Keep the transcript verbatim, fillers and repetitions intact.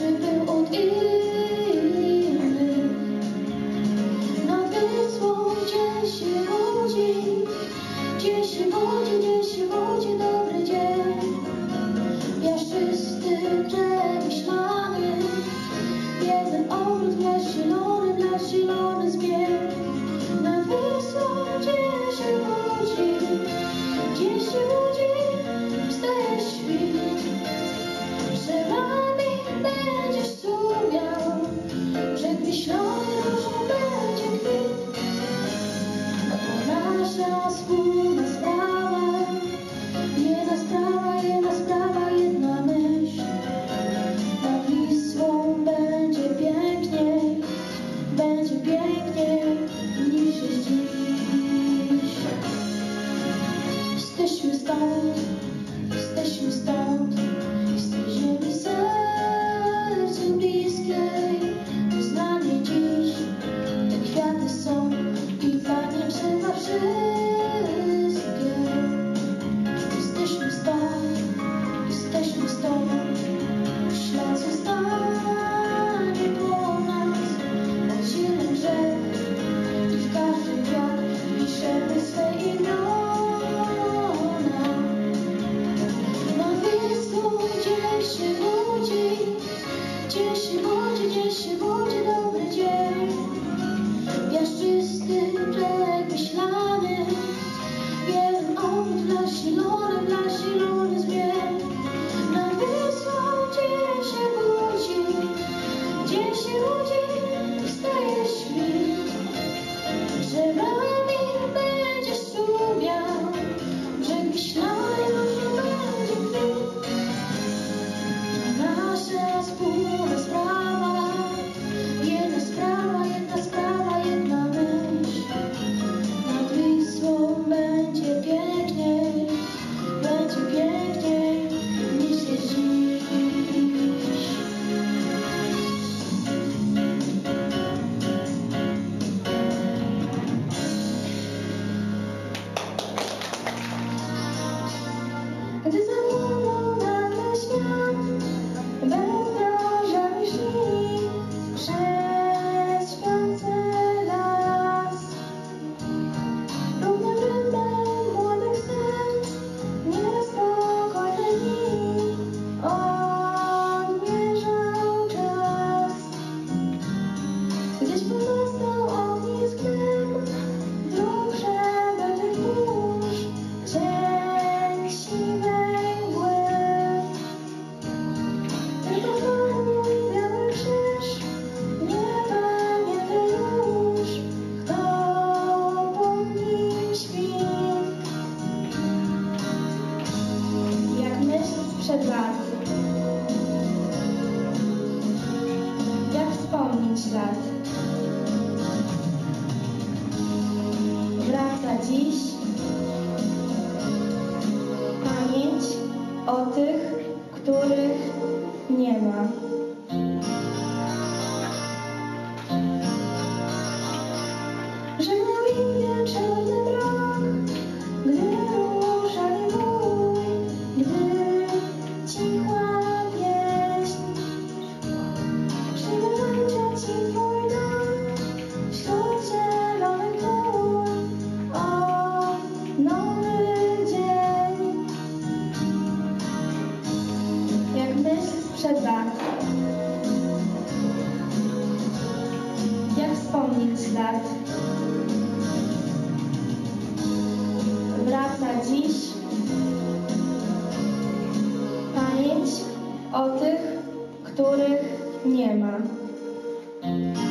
był od innych. Nad Wisłą gdzie się budzi, gdzie się budzi, gdzie się budzi dobry dzień. Piaszczysty brzeg myślany, jeden obrót w las zielony, w las zielony zbieg. Nad Wisłą gdzie się budzi, gdzie się budzi, wstaje świt. Drzewami będziesz strumiał, brzeg wiślony różą będzie kwit. A to nasza wspólna sprawa, jedna sprawa, jedna sprawa, jedna myśl. Nad Wisłą będzie piękniej, będzie piękniej niż jest dziś. Jesteśmy stąd, jesteśmy stąd, z tej ziemi sercu bliskiej. Wyznanie dziś, te kwiaty są i Panie trzeba wszystkie. Jesteśmy stąd, jesteśmy stąd, ślad zostanie po nas od silnych rzek i w każdy wiatr piszemy swe imiona. Nad Wisłą gdzie się budzi, gdzie się budzi, gdzie się budzi dobry dzień. Piaszczysty brzeg myślany, jeden obrót w las zielony, w las zielony zbieg. Nad Wisłą gdzie się budzi, gdzie się budzi, wstaje świt. Drzewami będziesz strumiał, brzeg myślany różą będzie kwit. Nasza wspólna sprawa, jedna sprawa, jedna sprawa, jedna myśl. Nad Wisłą będzie piękniej, będzie piękniej niż jest dziś. Gdy zapłonął nagle świat, bezdrażami szli przez śpiący las. Równym rytmem młodych serc, niespokojne dni odmierzał czas. Gdzieś pozostał ognisk dym, dróg przebytych burz, cień siwej mgły. Tylko znowu biały krzyż, nie pamięta już, kto pod nim śpi. Jak myśl sprzed lat, jak wspomnieć lat. Wraca dziś pamięć o tych, których nie ma. Że na winie czarny mrok, gdy ruszali mój, gdy cichła pieśń. Przybędzie ci twój dom wśród zielonych dół, o nowy dzień. Jak myśl sprzed lat, jak wspomnieć lat. Wraca dziś pamięć o tych, których nie ma.